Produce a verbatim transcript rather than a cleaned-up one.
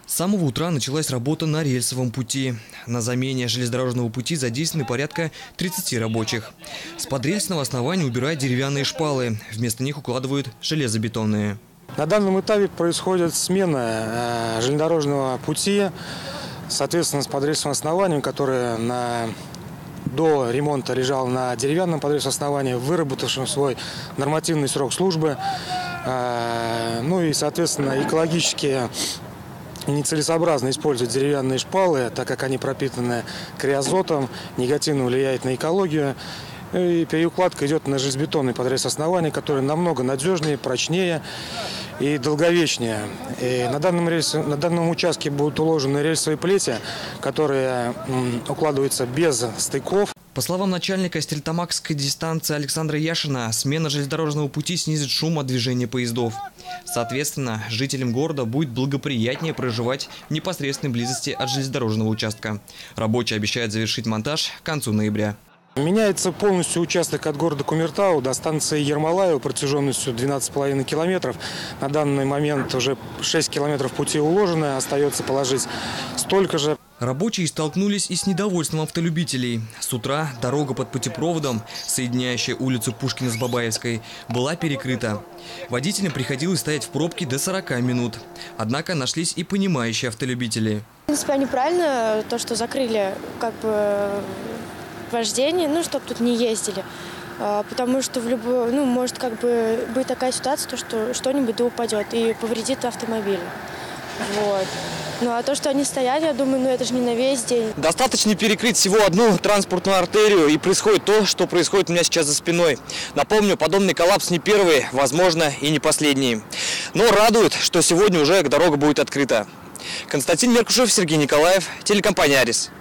С самого утра началась работа на рельсовом пути. На замене железнодорожного пути задействованы порядка тридцати рабочих. С подрельсного основания убирают деревянные шпалы. Вместо них укладывают железобетонные. На данном этапе происходит смена железнодорожного пути, соответственно, с подрельсовым основанием, которое на... до ремонта лежал на деревянном подрельсовом основании, выработавшем свой нормативный срок службы. Ну и, соответственно, экологически нецелесообразно использовать деревянные шпалы, так как они пропитаны криозотом, негативно влияет на экологию. И переукладка идет на железобетонный подрез основания, который намного надежнее, прочнее и долговечнее. И на, данном рельсе, на данном участке будут уложены рельсовые плети, которые м, укладываются без стыков. По словам начальника Стерлитамакской дистанции Александра Яшина, смена железнодорожного пути снизит шум от движения поездов. Соответственно, жителям города будет благоприятнее проживать в непосредственной близости от железнодорожного участка. Рабочие обещают завершить монтаж к концу ноября. Меняется полностью участок от города Кумертау до станции Ермолаева протяженностью двенадцать с половиной километров. На данный момент уже шесть километров пути уложено, остается положить столько же. Рабочие столкнулись и с недовольством автолюбителей. С утра дорога под путепроводом, соединяющая улицу Пушкина с Бабаевской, была перекрыта. Водителям приходилось стоять в пробке до сорока минут. Однако нашлись и понимающие автолюбители. В принципе, неправильно то, что закрыли как бы вождение, ну, чтобы тут не ездили. Потому что в любой, ну, может как бы быть такая ситуация, то, что что-нибудь да упадет и повредит автомобиль. Вот. Ну а то, что они стоят, я думаю, ну это же не на весь день. Достаточно перекрыть всего одну транспортную артерию, и происходит то, что происходит у меня сейчас за спиной. Напомню, подобный коллапс не первый, возможно, и не последний. Но радует, что сегодня уже дорога будет открыта. Константин Меркушев, Сергей Николаев, телекомпания «Арис».